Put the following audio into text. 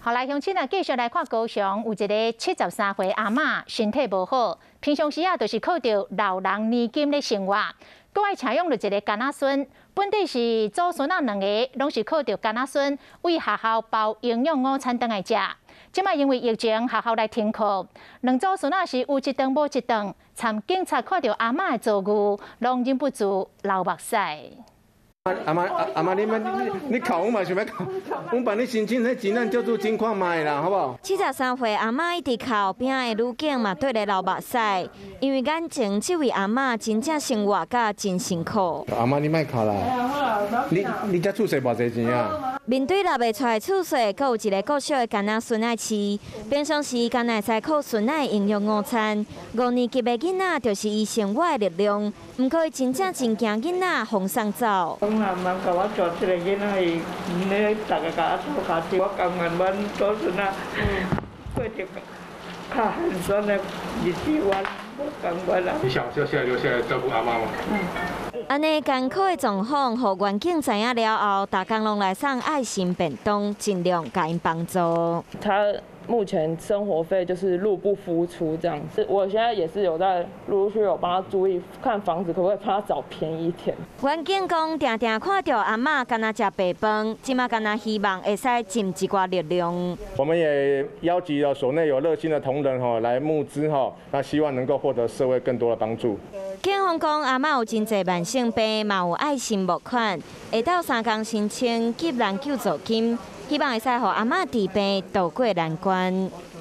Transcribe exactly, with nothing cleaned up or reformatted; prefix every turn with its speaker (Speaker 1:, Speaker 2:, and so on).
Speaker 1: 后来乡亲啊，继续来看高雄有一个七十三岁阿嬷，身体无好，平常时啊，就是靠着老人年金咧生活，搁爱请养着一个干仔孙。本地是祖孙仔两个，拢是靠着干仔孙为学校包营养午餐等来食。即卖因为疫情，学校来停课，两祖孙仔是有一顿无一顿，参警察看到阿嬷的遭遇，拢忍不住流目屎。
Speaker 2: 阿妈阿阿妈，你们你你考我嘛想要考，我把你申请那钱咱叫做金矿买啦，好不好？
Speaker 3: 七十三岁阿嬷一直靠边的女警嘛对咧流目屎，因为眼前这位阿嬷真正生活甲真辛苦。
Speaker 2: 阿妈你莫哭啦，你你家厝势偌济钱啊？
Speaker 3: 面对拿袂出来厝税，阁有一个国小的囡仔孙爱饲，平常时敢会使靠孙爱营养午餐。五年级的囡仔就是伊生活的力量，毋过伊真正真惊囡仔风送走。
Speaker 4: 讲阿妈甲我带一个囡仔，伊咧逐个甲我偷卡住，我甘愿阮祖孙仔过着较寒酸的日子，我我甘愿啦。
Speaker 5: 你想要现在留下来照顾阿妈吗？
Speaker 4: 嗯。
Speaker 3: 安尼艰苦的状况，互员警知影了后，大家拢来送爱心便当，尽量给因帮助。
Speaker 6: 他目前生活费就是入不敷出这样子，我现在也是有在陆陆续续有帮他注意看房子，可不可以帮他找便宜一点。
Speaker 3: 员警讲，定定看到阿嬷敢若食白饭，即马敢若希望会使尽一寡力量。
Speaker 2: 我们也邀集了所内有热心的同仁哈来募资哈，那希望能够获得社会更多的帮助。
Speaker 3: 警方讲，阿嬷有真侪慢性病，嘛有爱心募款，会到三工申请急难救助金，希望会使互阿嬷治病渡过难关。